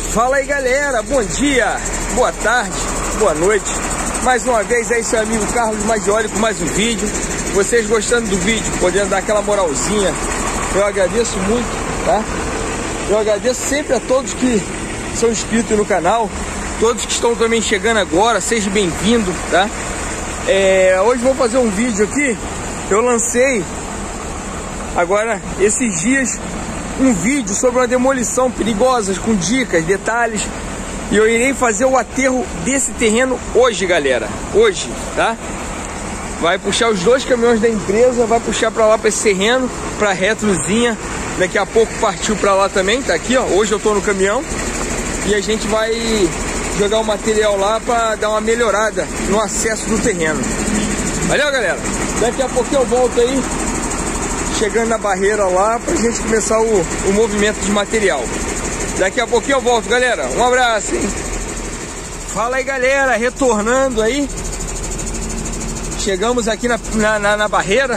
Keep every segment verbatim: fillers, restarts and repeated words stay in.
Fala aí galera, bom dia, boa tarde, boa noite. Mais uma vez aí seu amigo Carlos Maggioli com mais um vídeo. Vocês gostando do vídeo, podendo dar aquela moralzinha, eu agradeço muito, tá? Eu agradeço sempre a todos que são inscritos no canal, todos que estão também chegando agora, seja bem-vindo, tá? É, hoje vou fazer um vídeo aqui. Eu lancei agora esses dias um vídeo sobre uma demolição perigosa, com dicas, detalhes. E eu irei fazer o aterro desse terreno hoje, galera. Hoje, tá? Vai puxar os dois caminhões da empresa, vai puxar para lá, para esse terreno, para retrozinha. Daqui a pouco partiu para lá também, tá aqui, ó. Hoje eu tô no caminhão e a gente vai jogar o material lá para dar uma melhorada no acesso do terreno. Valeu, galera? Daqui a pouquinho eu volto aí, chegando na barreira lá, pra gente começar o, o movimento de material. Daqui a pouquinho eu volto, galera. Um abraço, hein? Fala aí, galera, retornando aí. Chegamos aqui na, na, na, na barreira.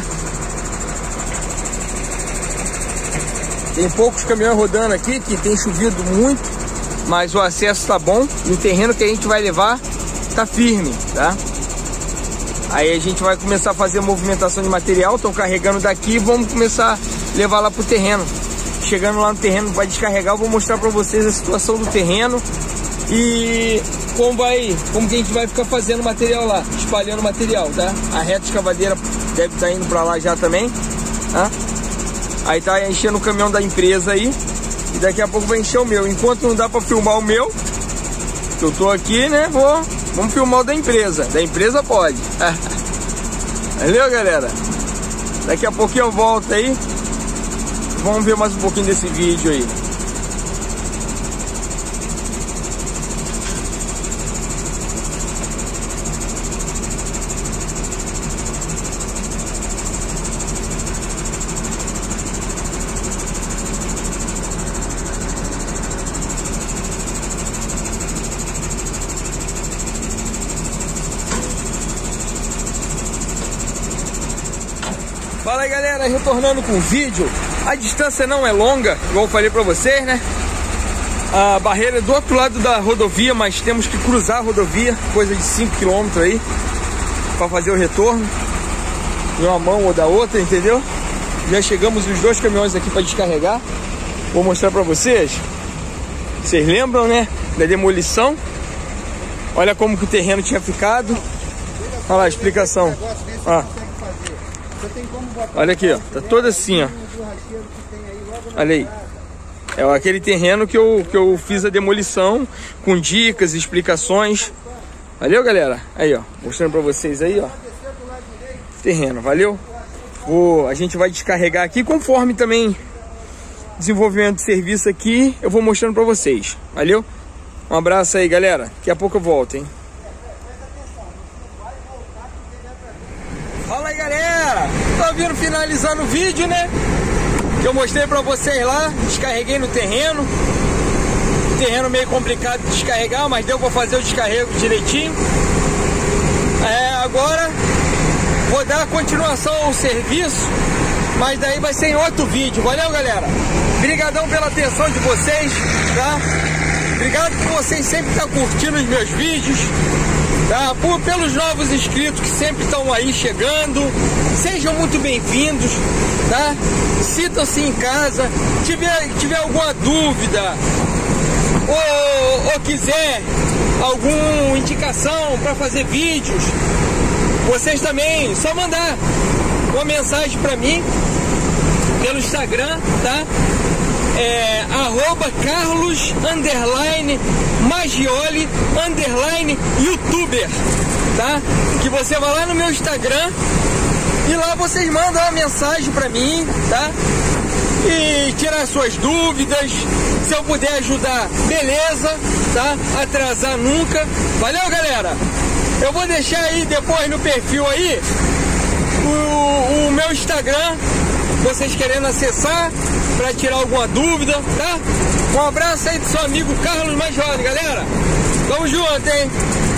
Tem poucos caminhões rodando aqui, que tem chovido muito, mas o acesso tá bom. E o terreno que a gente vai levar tá firme, tá? Aí a gente vai começar a fazer a movimentação de material. Estão carregando daqui e vamos começar a levar lá pro terreno. Chegando lá no terreno, vai descarregar. Eu vou mostrar para vocês a situação do terreno e como vai, como que a gente vai ficar fazendo material lá, espalhando material, tá? A reta escavadeira deve estar indo para lá já também, tá? Aí tá enchendo o caminhão da empresa aí e daqui a pouco vai encher o meu. Enquanto não dá para filmar o meu, que eu tô aqui, né? Vou, vamos filmar o da empresa. Da empresa pode. Valeu, galera? Daqui a pouquinho eu volto aí. Vamos ver mais um pouquinho desse vídeo aí. Fala aí, galera, retornando com o vídeo. A distância não é longa, igual eu falei pra vocês, né? A barreira é do outro lado da rodovia, mas temos que cruzar a rodovia, coisa de cinco quilômetros aí, pra fazer o retorno de uma mão ou da outra, entendeu? Já chegamos os dois caminhões aqui pra descarregar. Vou mostrar pra vocês. Vocês lembram, né? Da demolição. Olha como que o terreno tinha ficado. Olha lá a explicação. Ó. Olha aqui, ó, tá todo assim, ó. Olha aí. É aquele terreno que eu, que eu fiz a demolição, com dicas, explicações. Valeu, galera? Aí, ó, mostrando pra vocês aí, ó. Terreno, valeu? Vou, a gente vai descarregar aqui, conforme também desenvolvimento de serviço aqui, eu vou mostrando pra vocês. Valeu? Um abraço aí, galera. Daqui a pouco eu volto, hein? Fala aí, galera, tô vindo finalizando o vídeo, né? Que eu mostrei pra vocês lá, descarreguei no terreno. Terreno meio complicado de descarregar, mas deu pra fazer o descarrego direitinho. É, agora vou dar continuação ao serviço, mas daí vai ser em outro vídeo. Valeu, galera? Obrigadão pela atenção de vocês, tá? Obrigado por vocês sempre estar curtindo os meus vídeos, tá? Por, pelos novos inscritos que sempre estão aí chegando, sejam muito bem-vindos, tá? Sintam-se em casa. Tiver, tiver alguma dúvida ou, ou quiser alguma indicação para fazer vídeos, vocês também, só mandar uma mensagem para mim pelo Instagram, tá? É, arroba Carlos underline Maggioli underline youtuber, tá? Que você vai lá no meu Instagram e lá vocês mandam uma mensagem pra mim, tá? E tirar suas dúvidas. Se eu puder ajudar, beleza, tá? Atrasar nunca. Valeu, galera? Eu vou deixar aí depois no perfil aí o, o meu Instagram, vocês querendo acessar para tirar alguma dúvida, tá? Um abraço aí do seu amigo Carlos Maggioli, galera. Tamo junto, hein?